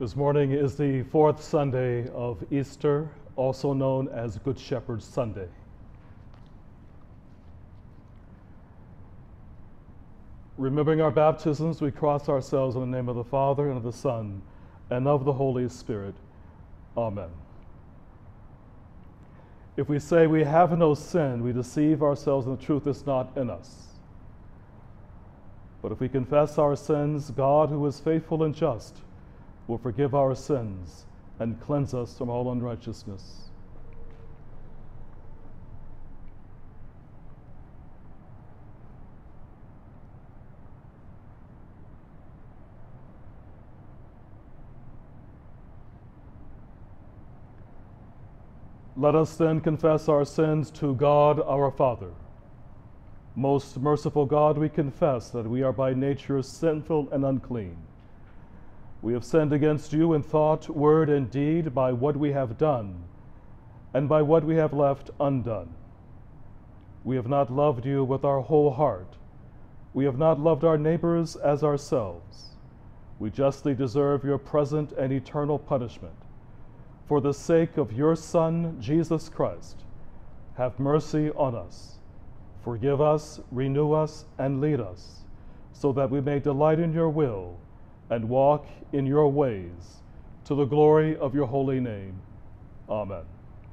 This morning is the fourth Sunday of Easter, also known as Good Shepherd Sunday. Remembering our baptisms, we cross ourselves in the name of the Father, and of the Son, and of the Holy Spirit. Amen. If we say we have no sin, we deceive ourselves and the truth is not in us. But if we confess our sins, God, who is faithful and just, will forgive our sins and cleanse us from all unrighteousness. Let us then confess our sins to God our Father. Most merciful God, we confess that we are by nature sinful and unclean. We have sinned against you in thought, word, and deed, by what we have done, and by what we have left undone. We have not loved you with our whole heart. We have not loved our neighbors as ourselves. We justly deserve your present and eternal punishment. For the sake of your Son, Jesus Christ, have mercy on us. Forgive us, renew us, and lead us, so that we may delight in your will and walk in your ways, to the glory of your holy name. Amen.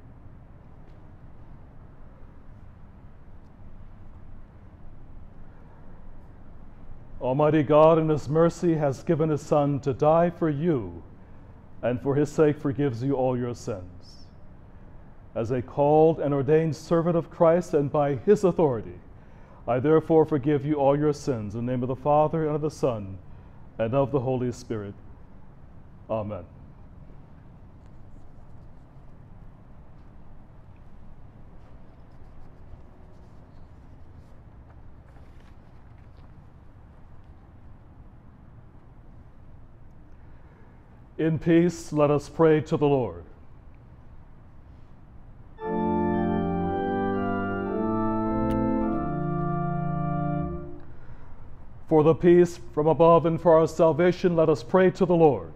Almighty God, in his mercy, has given his Son to die for you, and for his sake forgives you all your sins. As a called and ordained servant of Christ, and by his authority, I therefore forgive you all your sins, in the name of the Father, and of the Son, and of the Holy Spirit. Amen. In peace, let us pray to the Lord. For the peace from above and for our salvation, let us pray to the Lord.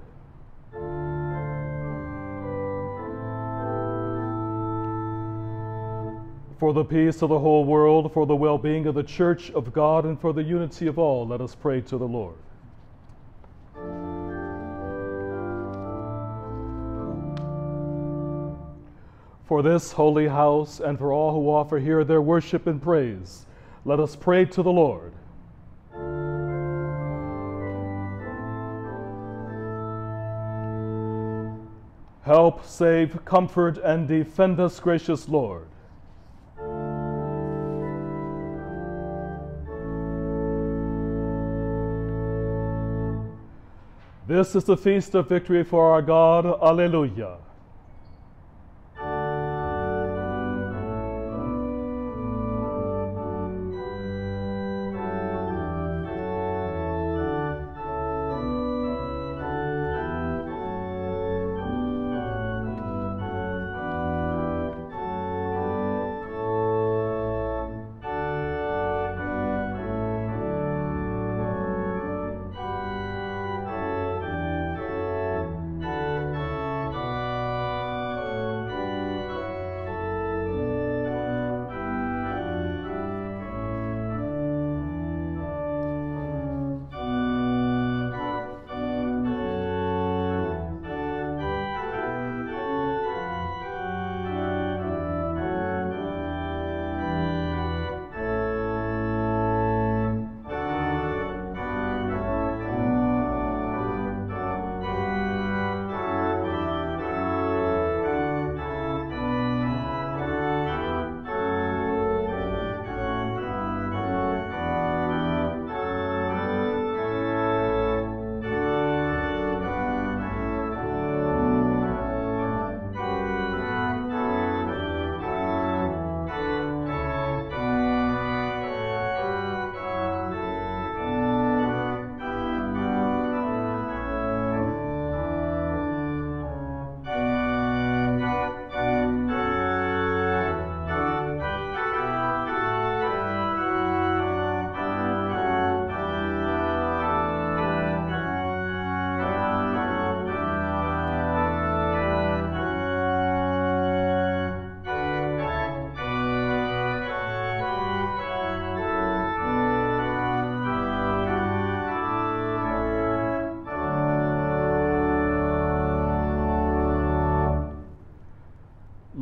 For the peace of the whole world, for the well-being of the Church of God, and for the unity of all, let us pray to the Lord. For this holy house, and for all who offer here their worship and praise, let us pray to the Lord. Help, save, comfort, and defend us, gracious Lord. This is the feast of victory for our God. Alleluia.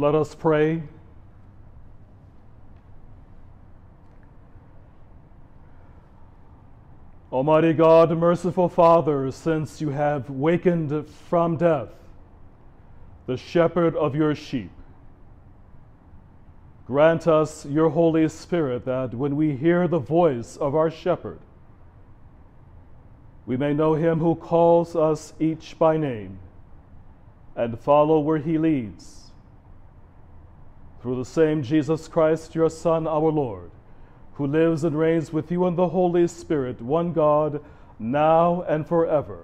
Let us pray. Almighty God, merciful Father, since you have wakened from death the shepherd of your sheep, grant us your Holy Spirit that when we hear the voice of our shepherd, we may know him who calls us each by name and follow where he leads. Through the same Jesus Christ, your Son, our Lord, who lives and reigns with you in the Holy Spirit, one God, now and forever.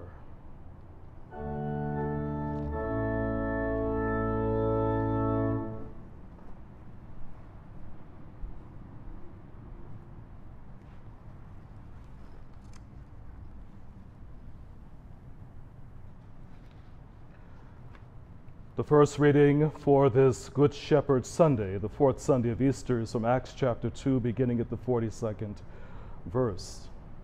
The first reading for this Good Shepherd Sunday, the fourth Sunday of Easter, is from Acts chapter 2, beginning at the 42nd verse.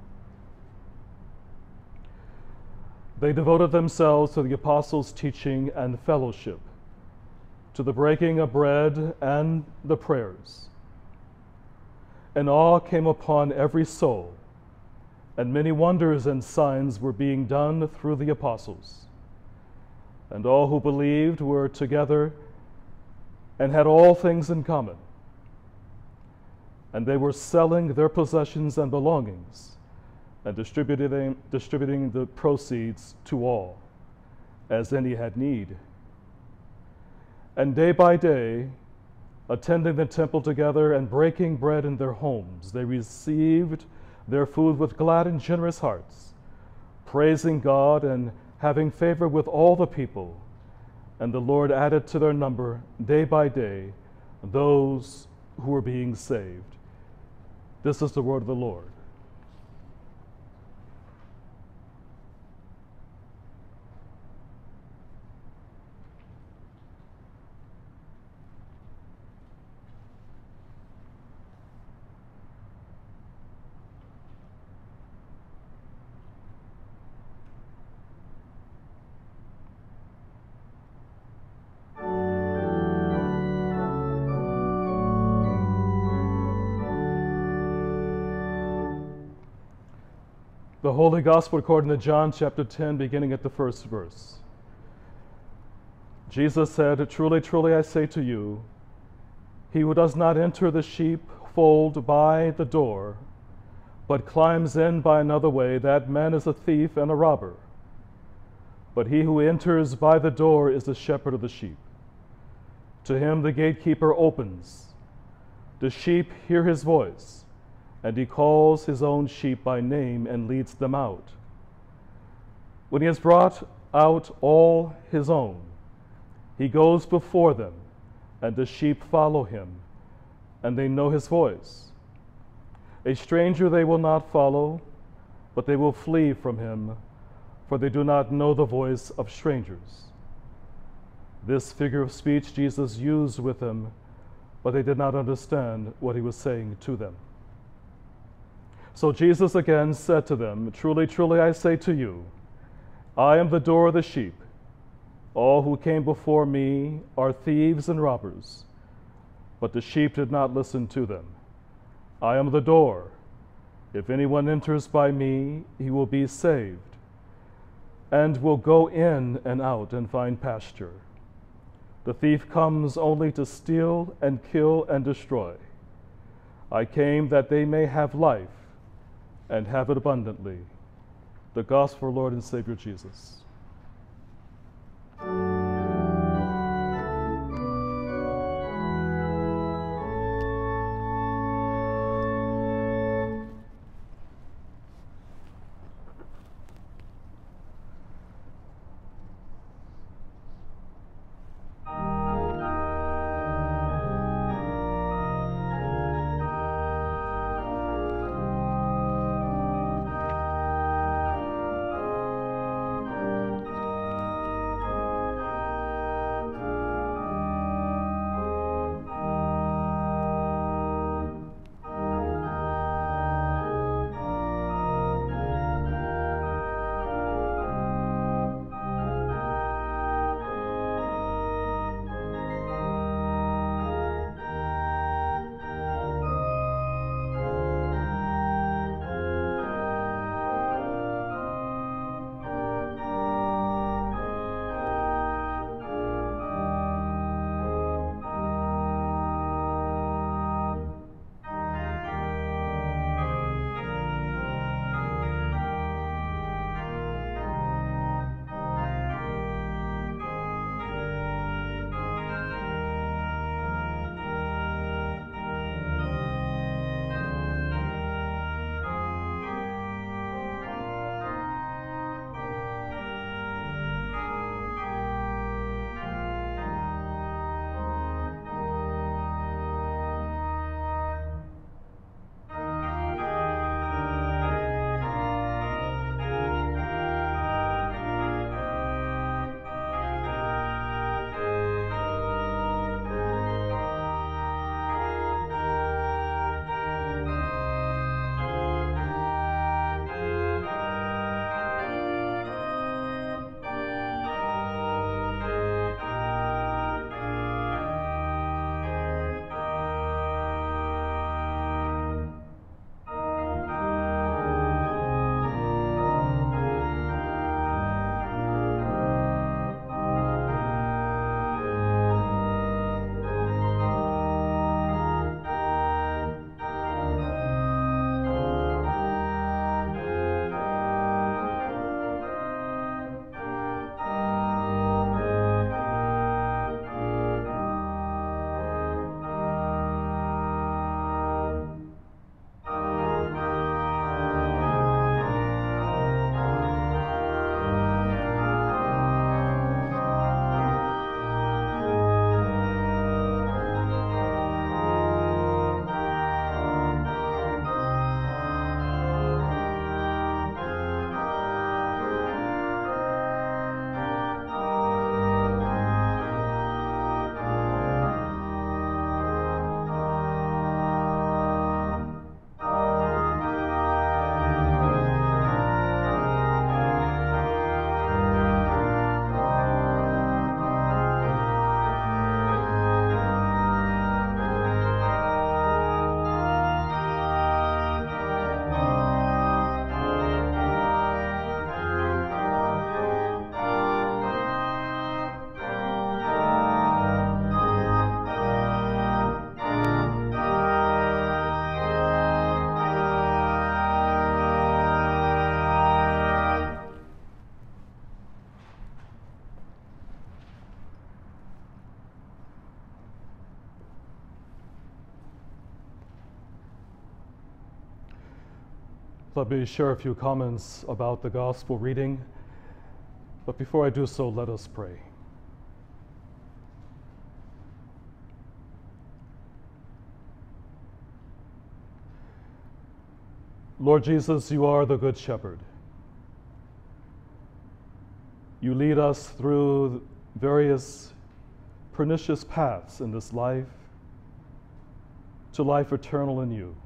They devoted themselves to the apostles' teaching and fellowship, to the breaking of bread and the prayers. And awe came upon every soul, and many wonders and signs were being done through the apostles. And all who believed were together and had all things in common. And they were selling their possessions and belongings and distributing the proceeds to all, as any had need. And day by day, attending the temple together and breaking bread in their homes, they received their food with glad and generous hearts, praising God and having favor with all the people. And the Lord added to their number day by day those who were being saved. This is the word of the Lord. The Holy Gospel according to John chapter 10, beginning at the first verse. Jesus said, "Truly, truly, I say to you, he who does not enter the sheepfold by the door, but climbs in by another way, that man is a thief and a robber. But he who enters by the door is the shepherd of the sheep. To him the gatekeeper opens. The sheep hear his voice, and he calls his own sheep by name and leads them out. When he has brought out all his own, he goes before them, and the sheep follow him, and they know his voice. A stranger they will not follow, but they will flee from him, for they do not know the voice of strangers." This figure of speech Jesus used with them, but they did not understand what he was saying to them. So Jesus again said to them, "Truly, truly, I say to you, I am the door of the sheep. All who came before me are thieves and robbers, but the sheep did not listen to them. I am the door. If anyone enters by me, he will be saved, and will go in and out and find pasture. The thief comes only to steal and kill and destroy. I came that they may have life and have it abundantly." The Gospel of our Lord and Savior Jesus. Let me share a few comments about the gospel reading, but before I do so, let us pray. Lord Jesus, you are the Good Shepherd. You lead us through various pernicious paths in this life to life eternal in you.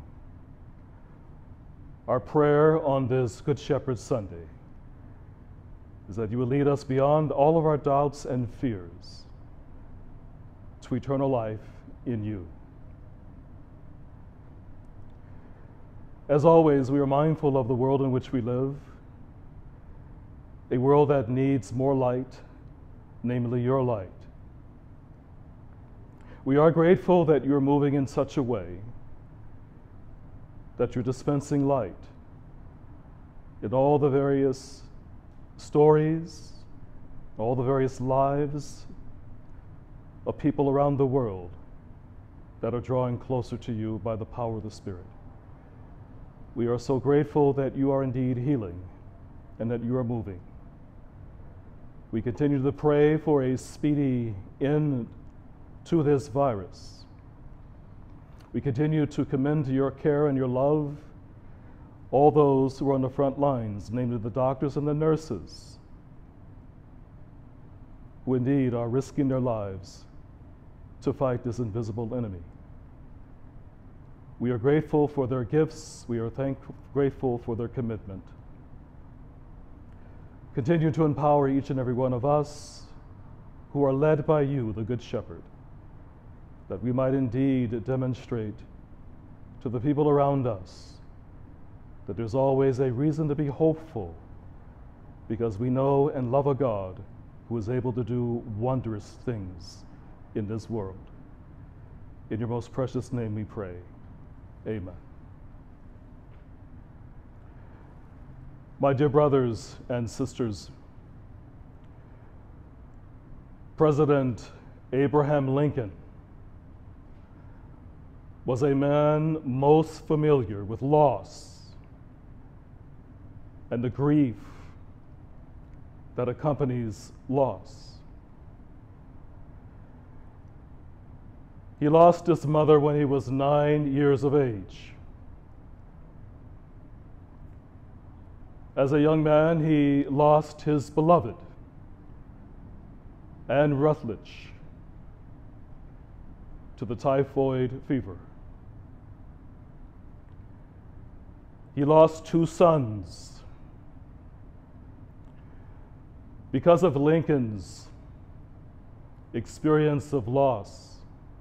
Our prayer on this Good Shepherd Sunday is that you will lead us beyond all of our doubts and fears to eternal life in you. As always, we are mindful of the world in which we live, a world that needs more light, namely your light. We are grateful that you're moving in such a way that you're dispensing light in all the various stories, all the various lives of people around the world that are drawing closer to you by the power of the Spirit. We are so grateful that you are indeed healing and that you are moving. We continue to pray for a speedy end to this virus. We continue to commend to your care and your love all those who are on the front lines, namely the doctors and the nurses, who indeed are risking their lives to fight this invisible enemy. We are grateful for their gifts. We are grateful for their commitment. Continue to empower each and every one of us who are led by you, the Good Shepherd, that we might indeed demonstrate to the people around us that there's always a reason to be hopeful, because we know and love a God who is able to do wondrous things in this world. In your most precious name we pray. Amen. My dear brothers and sisters, President Abraham Lincoln was a man most familiar with loss and the grief that accompanies loss. He lost his mother when he was 9 years of age. As a young man, he lost his beloved, Anne Rutledge, to the typhoid fever. He lost 2 sons. Because of Lincoln's experience of loss,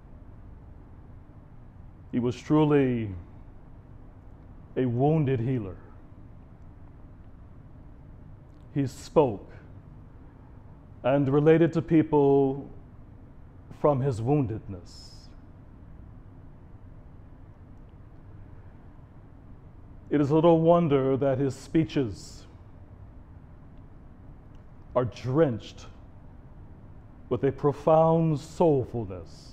he was truly a wounded healer. He spoke and related to people from his woundedness. It is little wonder that his speeches are drenched with a profound soulfulness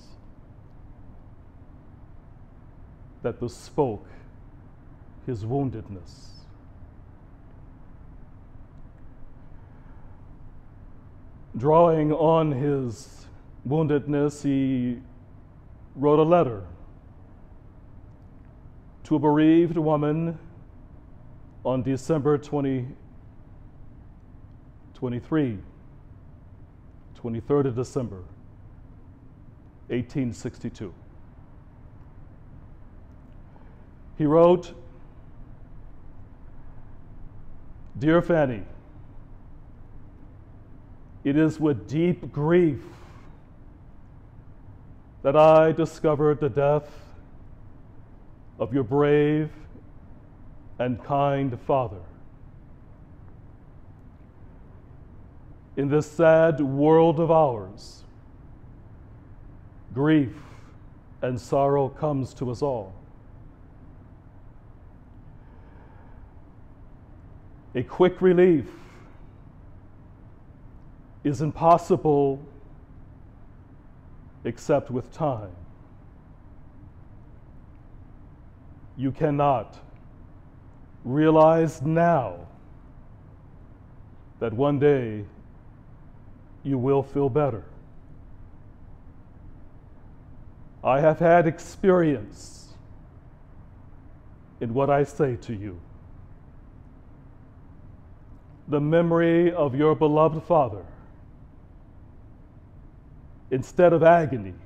that bespoke his woundedness. Drawing on his woundedness, he wrote a letter to a bereaved woman on December 23rd of December, 1862. He wrote, "Dear Fanny, it is with deep grief that I discovered the death of your brave and kind father. In this sad world of ours, grief and sorrow comes to us all. A quick relief is impossible except with time. You cannot Realize now that one day you will feel better. I have had experience in what I say to you. The memory of your beloved Father, instead of agony,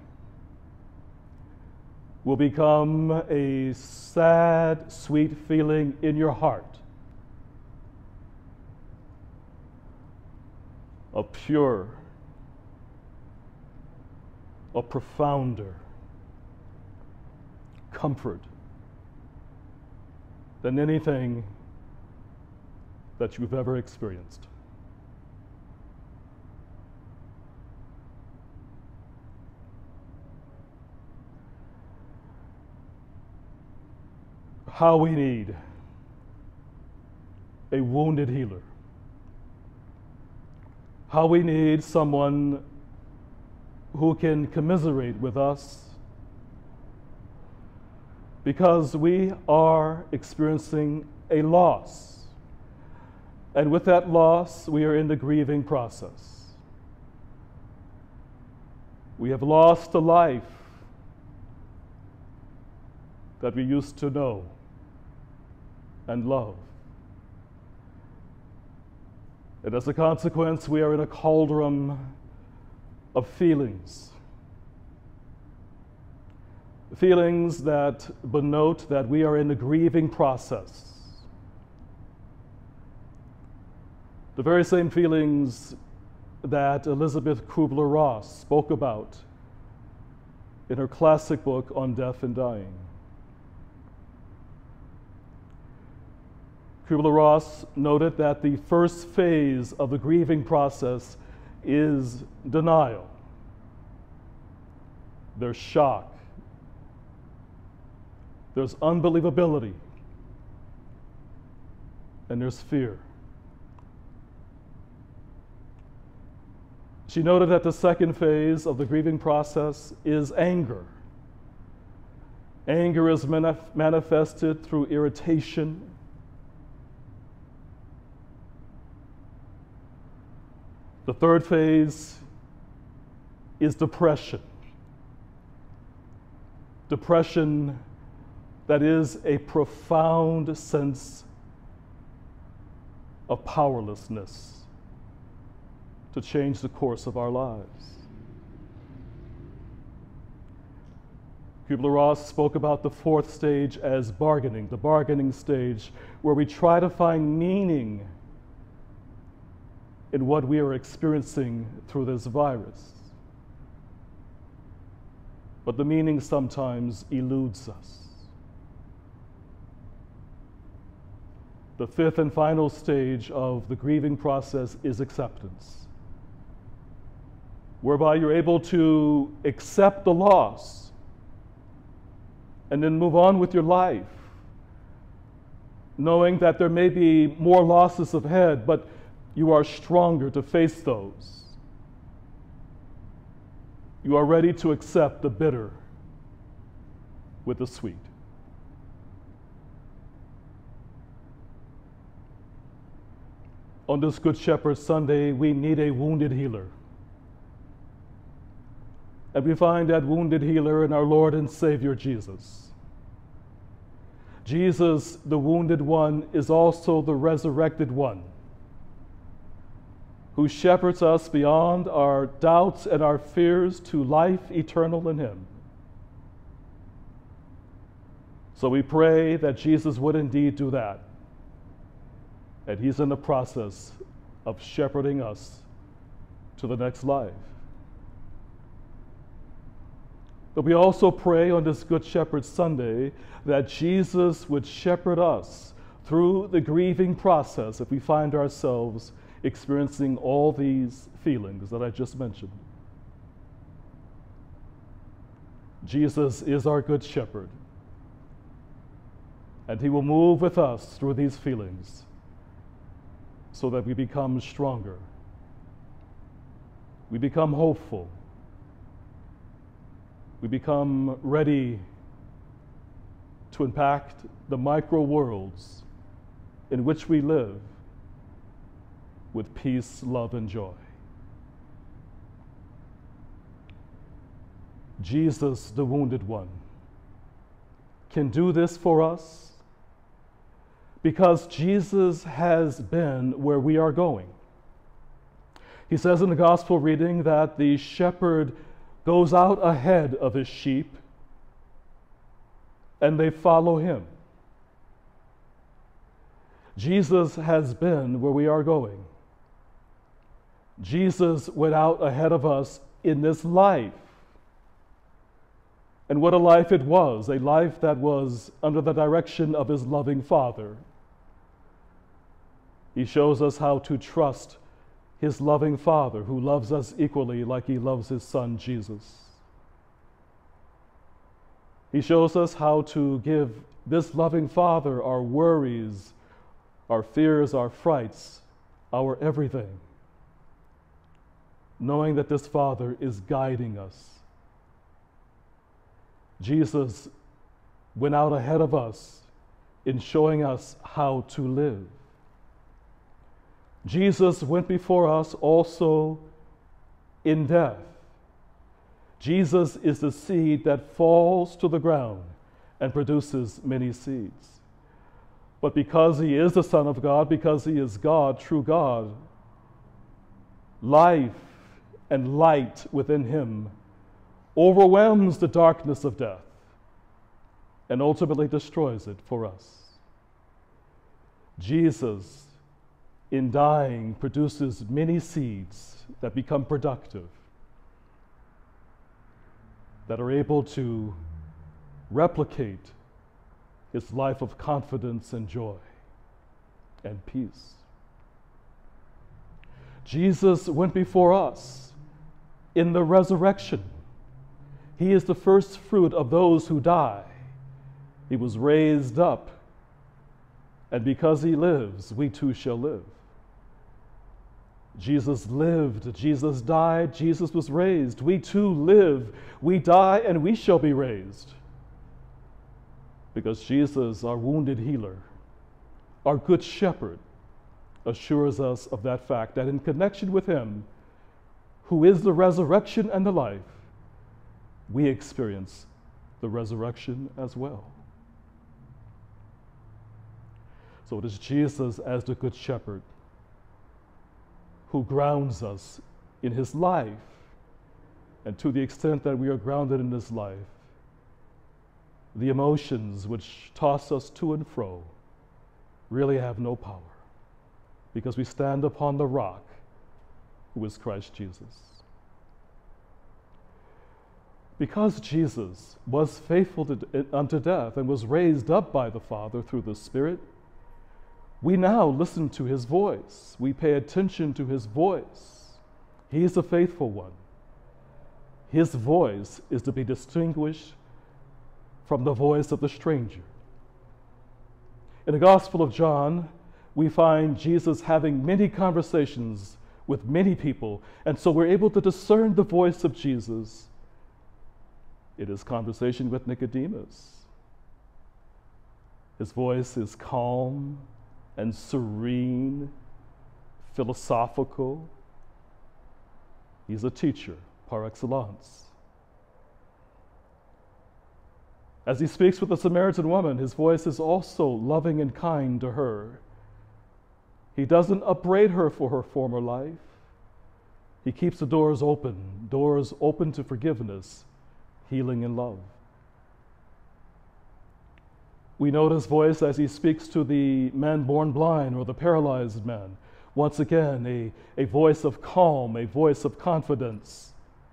will become a sad, sweet feeling in your heart, a pure, a profounder comfort than anything that you've ever experienced. How we need a wounded healer. How we need someone who can commiserate with us because we are experiencing a loss. And with that loss, we are in the grieving process. We have lost a life that we used to know and love. And as a consequence, we are in a cauldron of feelings. Feelings that denote that we are in the grieving process. The very same feelings that Elizabeth Kubler-Ross spoke about in her classic book on death and dying. Kubler-Ross noted that the first phase of the grieving process is denial. There's shock. There's unbelievability. And there's fear. She noted that the second phase of the grieving process is anger. Anger is manifested through irritation. The third phase is depression. Depression that is a profound sense of powerlessness to change the course of our lives. Kubler-Ross spoke about the fourth stage as bargaining, the bargaining stage, where we try to find meaning in what we are experiencing through this virus. But the meaning sometimes eludes us. The fifth and final stage of the grieving process is acceptance, whereby you're able to accept the loss and then move on with your life, knowing that there may be more losses ahead, but you are stronger to face those. You are ready to accept the bitter with the sweet. On this Good Shepherd Sunday, we need a wounded healer. And we find that wounded healer in our Lord and Savior Jesus. Jesus, the wounded one, is also the resurrected one, who shepherds us beyond our doubts and our fears to life eternal in Him. So we pray that Jesus would indeed do that. And He's in the process of shepherding us to the next life. But we also pray on this Good Shepherd Sunday that Jesus would shepherd us through the grieving process if we find ourselves experiencing all these feelings that I just mentioned. Jesus is our Good Shepherd, and He will move with us through these feelings so that we become stronger. We become hopeful. We become ready to impact the micro worlds in which we live with peace, love, and joy. Jesus, the wounded one, can do this for us because Jesus has been where we are going. He says in the gospel reading that the shepherd goes out ahead of his sheep and they follow him. Jesus has been where we are going. Jesus went out ahead of us in this life. And what a life it was, a life that was under the direction of his loving Father. He shows us how to trust his loving Father, who loves us equally like he loves his Son, Jesus. He shows us how to give this loving Father our worries, our fears, our frights, our everything, knowing that this Father is guiding us. Jesus went out ahead of us in showing us how to live. Jesus went before us also in death. Jesus is the seed that falls to the ground and produces many seeds. But because he is the Son of God, because he is God, true God, life and light within him overwhelms the darkness of death and ultimately destroys it for us. Jesus, in dying, produces many seeds that become productive, that are able to replicate his life of confidence and joy and peace. Jesus went before us in the resurrection. He is the first fruit of those who die. He was raised up, and because he lives, we too shall live. Jesus lived, Jesus died, Jesus was raised. We too live, we die, and we shall be raised. Because Jesus, our wounded healer, our good shepherd, assures us of that fact, that in connection with him, who is the resurrection and the life, we experience the resurrection as well. So it is Jesus as the good shepherd who grounds us in his life. And to the extent that we are grounded in his life, the emotions which toss us to and fro really have no power, because we stand upon the rock, who is Christ Jesus. Because Jesus was faithful unto death and was raised up by the Father through the Spirit, we now listen to his voice. We pay attention to his voice. He is a faithful one. His voice is to be distinguished from the voice of the stranger. In the Gospel of John, we find Jesus having many conversations with many people, and so we're able to discern the voice of Jesus in his conversation with Nicodemus. His voice is calm and serene, philosophical. He's a teacher par excellence. As he speaks with the Samaritan woman, his voice is also loving and kind to her. He doesn't upbraid her for her former life. He keeps the doors open to forgiveness, healing, and love. We note his voice as he speaks to the man born blind or the paralyzed man. Once again, a voice of calm, a voice of confidence,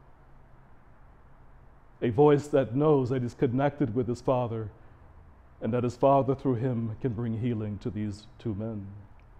a voice that knows that he's connected with his Father and that his Father through him can bring healing to these two men.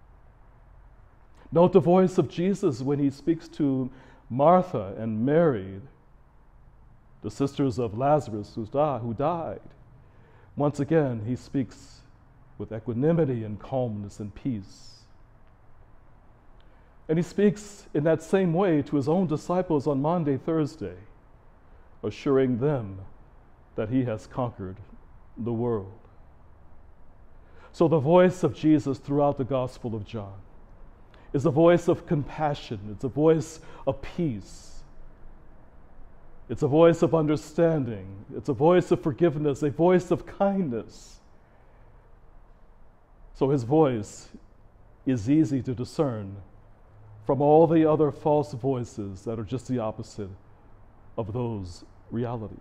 Note the voice of Jesus when he speaks to Martha and Mary, the sisters of Lazarus who died. Once again, he speaks with equanimity and calmness and peace. And he speaks in that same way to his own disciples on Maundy Thursday, assuring them that he has conquered the world. So the voice of Jesus throughout the Gospel of John is a voice of compassion. It's a voice of peace. It's a voice of understanding. It's a voice of forgiveness, a voice of kindness. So his voice is easy to discern from all the other false voices that are just the opposite of those realities.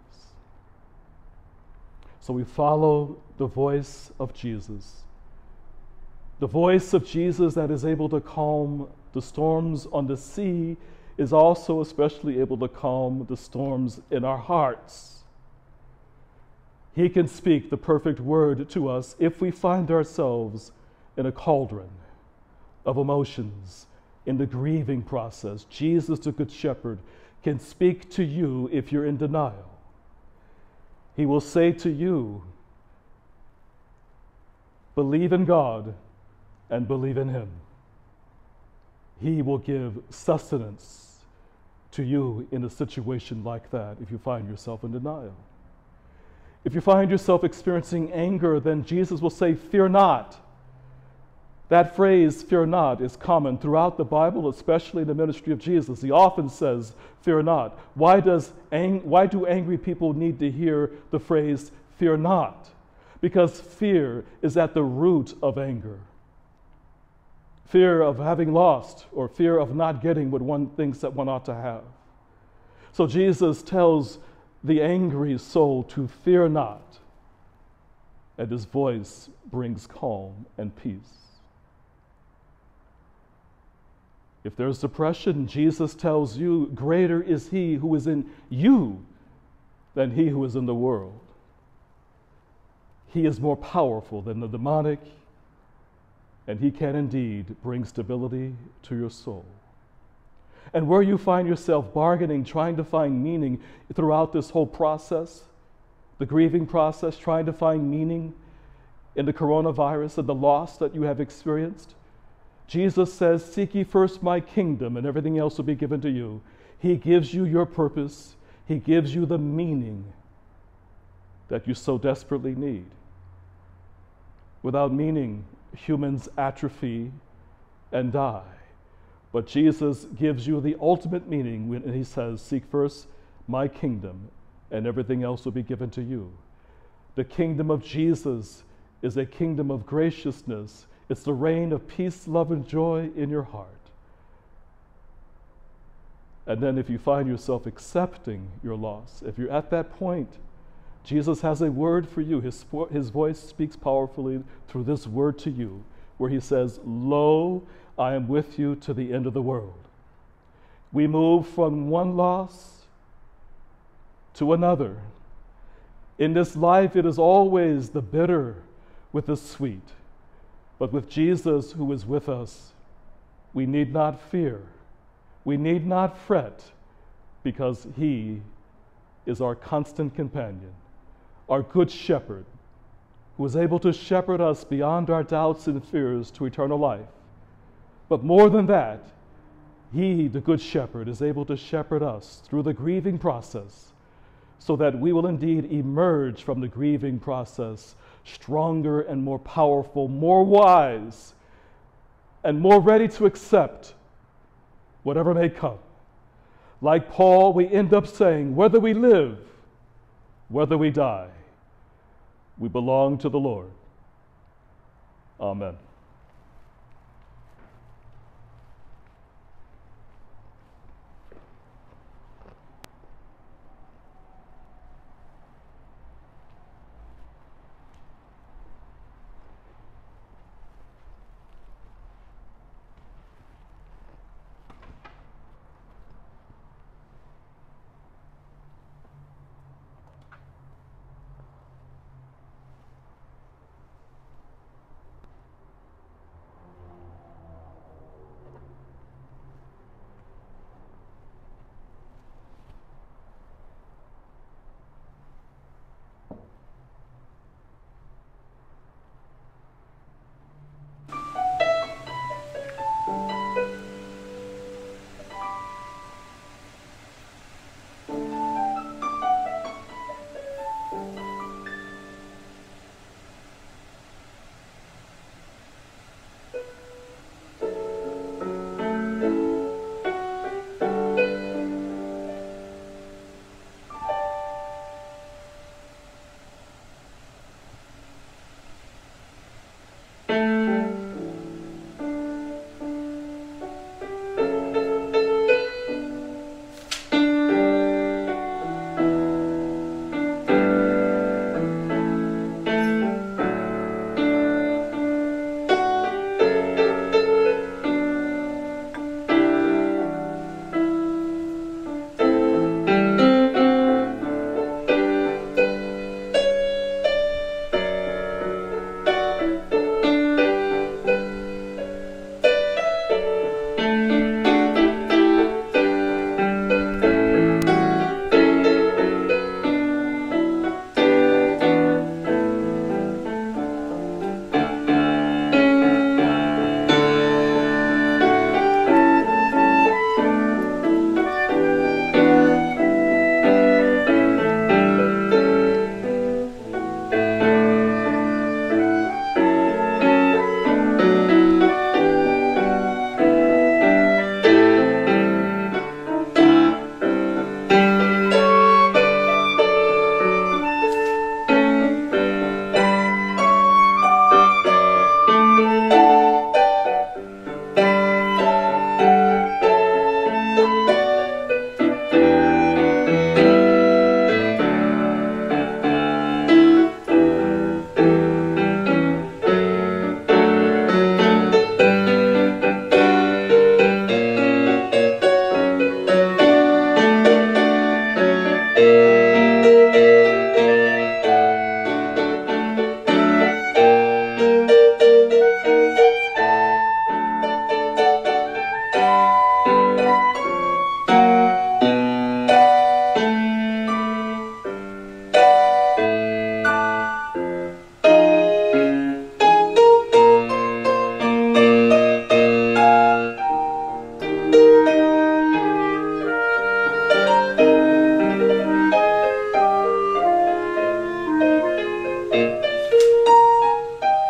So we follow the voice of Jesus. The voice of Jesus that is able to calm the storms on the sea is also especially able to calm the storms in our hearts. He can speak the perfect word to us if we find ourselves in a cauldron of emotions, in the grieving process. Jesus, the Good Shepherd, can speak to you if you're in denial. He will say to you, believe in God and believe in him. He will give sustenance to you in a situation like that if you find yourself in denial. If you find yourself experiencing anger, then Jesus will say, fear not. That phrase, fear not, is common throughout the Bible, especially in the ministry of Jesus. He often says, fear not. Why do angry people need to hear the phrase, fear not? Because fear is at the root of anger. Fear of having lost, or fear of not getting what one thinks that one ought to have. So Jesus tells the angry soul to fear not, and his voice brings calm and peace. If there's depression, Jesus tells you, greater is he who is in you than he who is in the world. He is more powerful than the demonic, and he can indeed bring stability to your soul. And where you find yourself bargaining, trying to find meaning throughout this whole process, the grieving process, trying to find meaning in the coronavirus and the loss that you have experienced, Jesus says, seek ye first my kingdom and everything else will be given to you. He gives you your purpose. He gives you the meaning that you so desperately need. Without meaning, humans atrophy and die. But Jesus gives you the ultimate meaning when he says, seek first my kingdom and everything else will be given to you. The kingdom of Jesus is a kingdom of graciousness. It's the reign of peace, love, and joy in your heart. And then if you find yourself accepting your loss, if you're at that point, Jesus has a word for you. His voice speaks powerfully through this word to you, where he says, lo, I am with you to the end of the world. We move from one loss to another. In this life, it is always the bitter with the sweet. But with Jesus who is with us, we need not fear. We need not fret, because he is our constant companion, our good shepherd, who is able to shepherd us beyond our doubts and fears to eternal life. But more than that, he, the good shepherd, is able to shepherd us through the grieving process, so that we will indeed emerge from the grieving process stronger and more powerful, more wise, and more ready to accept whatever may come. Like Paul, we end up saying, whether we live, whether we die, we belong to the Lord. Amen.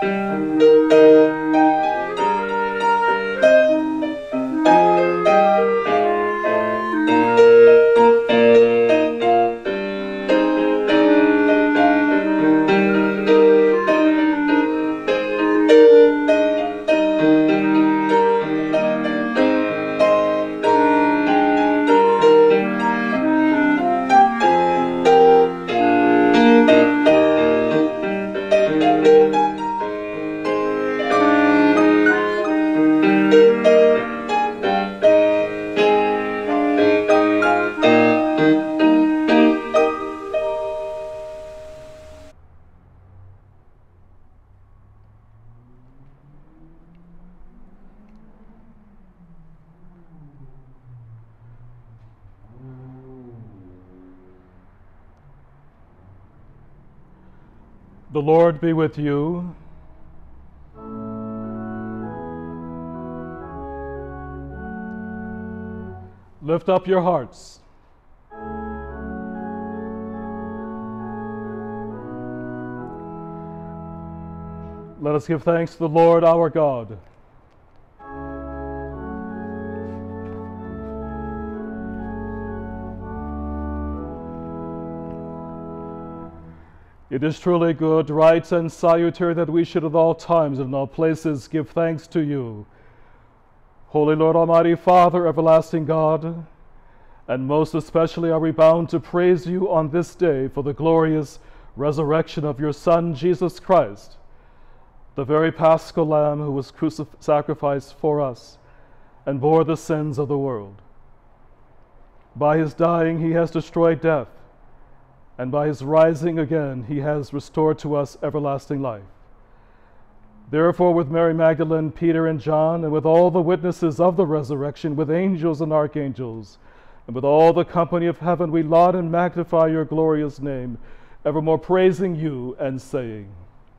The Lord be with you. Lift up your hearts. Let us give thanks to the Lord our God. It is truly good, right, and salutary that we should at all times and in all places give thanks to you, Holy Lord, Almighty Father, everlasting God, and most especially are we bound to praise you on this day for the glorious resurrection of your Son, Jesus Christ, the very Paschal Lamb who was sacrificed for us and bore the sins of the world. By his dying, he has destroyed death, and by his rising again, he has restored to us everlasting life. Therefore, with Mary Magdalene, Peter, and John, and with all the witnesses of the resurrection, with angels and archangels, and with all the company of heaven, we laud and magnify your glorious name, evermore praising you and saying,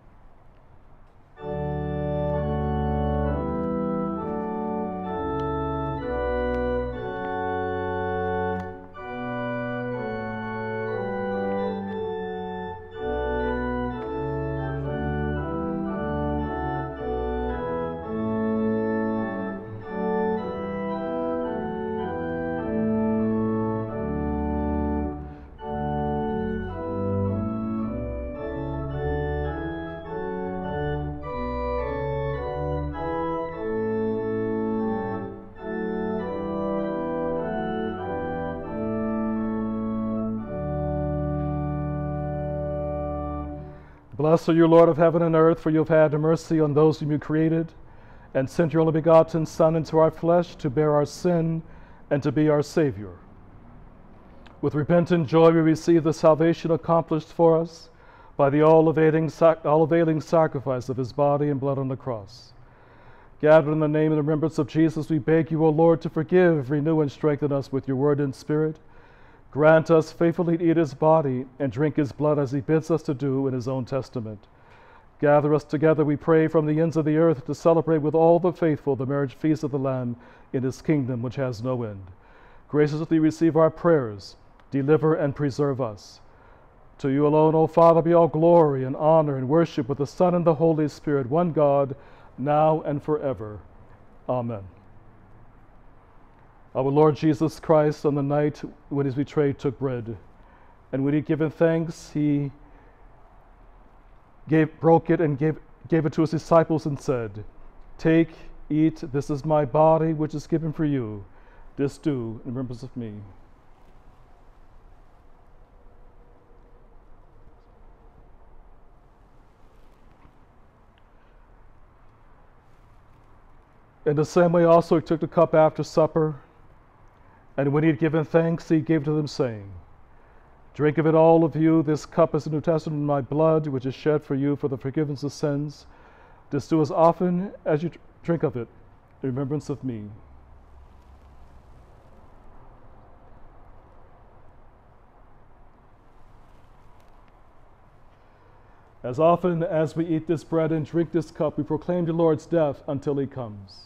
Blessed are you, Lord of heaven and earth, for you have had mercy on those whom you created, and sent your only begotten Son into our flesh to bear our sin and to be our Savior. With repentant joy we receive the salvation accomplished for us by the all-availing sacrifice of his body and blood on the cross. Gathered in the name and remembrance of Jesus, we beg you, O Lord, to forgive, renew, and strengthen us with your word and spirit. Grant us faithfully to eat his body and drink his blood as he bids us to do in his own testament. Gather us together, we pray, from the ends of the earth to celebrate with all the faithful the marriage feast of the Lamb in his kingdom which has no end. Graciously receive our prayers, deliver and preserve us. To you alone, O Father, be all glory and honor and worship with the Son and the Holy Spirit, one God, now and forever. Amen. Our Lord Jesus Christ, on the night when he was betrayed, took bread, and when he had given thanks, he broke it and gave it to his disciples and said, "Take, eat, this is my body which is given for you. This do in remembrance of me." In the same way also he took the cup after supper, and when he had given thanks, he gave to them, saying, "Drink of it, all of you. This cup is the New Testament in my blood, which is shed for you for the forgiveness of sins. This do as often as you drink of it in remembrance of me." As often as we eat this bread and drink this cup, we proclaim the Lord's death until he comes.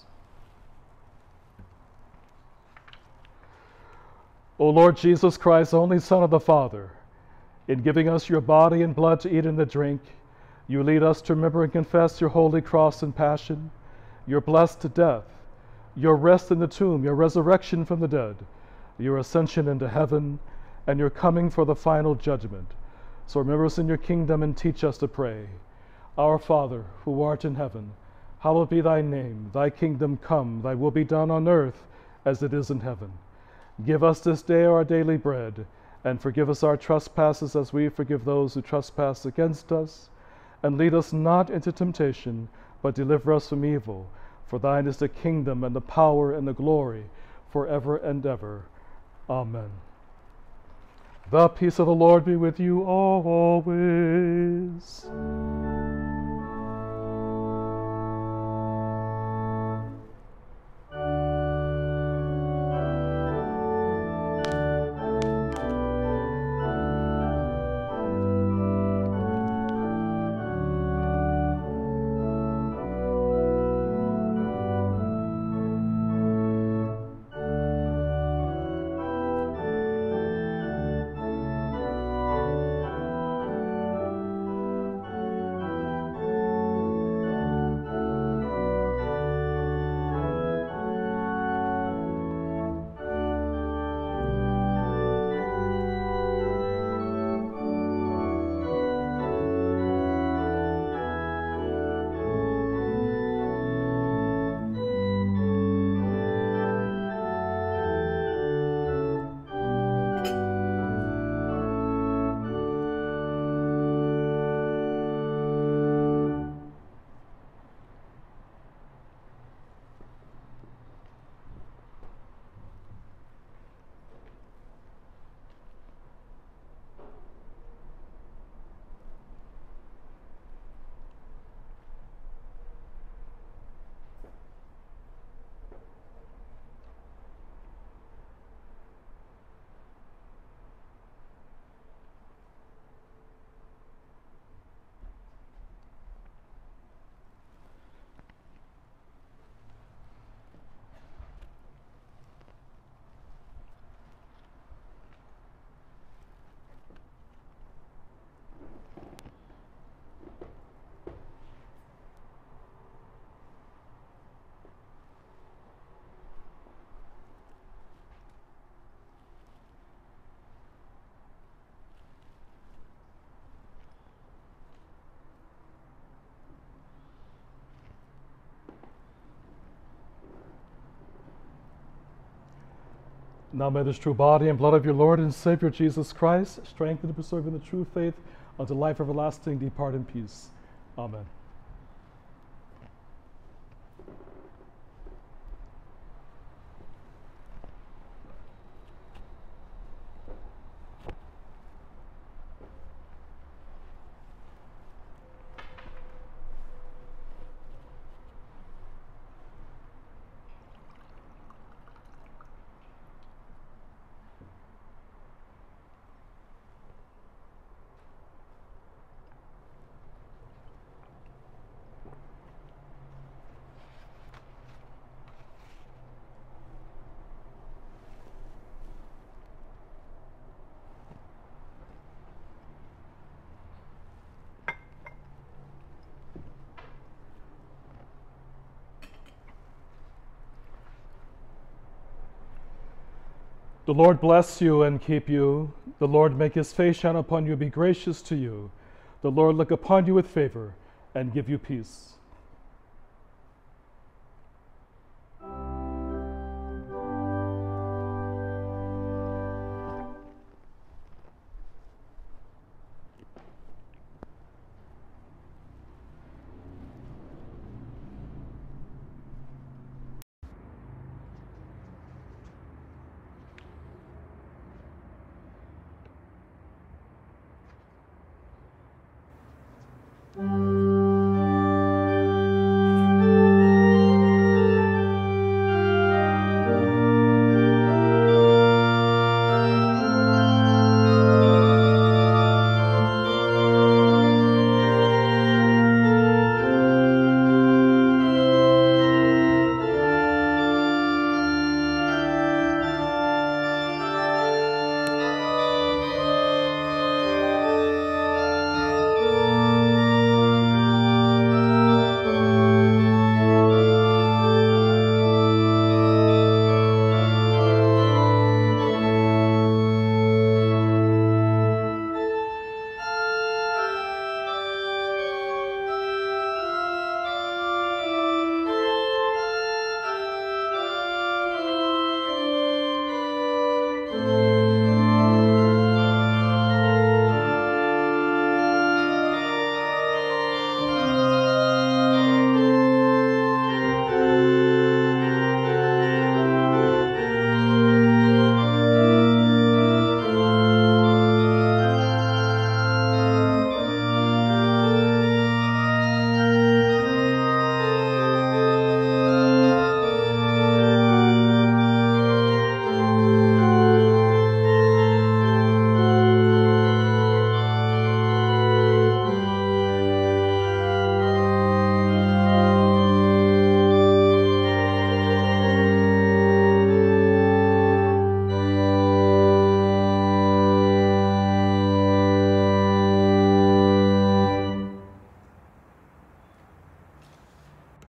O Lord Jesus Christ, only Son of the Father, in giving us your body and blood to eat and to drink, You lead us to remember and confess your holy cross and passion, your blessed death, your rest in the tomb, your resurrection from the dead, your ascension into heaven, and your coming for the final judgment. So remember us in your kingdom and teach us to pray. Our Father, who art in heaven, hallowed be thy name. Thy kingdom come, thy will be done on earth as it is in heaven. Give us this day our daily bread, and forgive us our trespasses as we forgive those who trespass against us. And lead us not into temptation, but deliver us from evil. For thine is the kingdom and the power and the glory forever and ever. Amen. The peace of the Lord be with you always. Now may this true body and blood of your Lord and Savior Jesus Christ strengthen and preserve in the true faith unto life everlasting. Depart in peace. Amen. The Lord bless you and keep you. The Lord make his face shine upon you and be gracious to you. The Lord look upon you with favor and give you peace.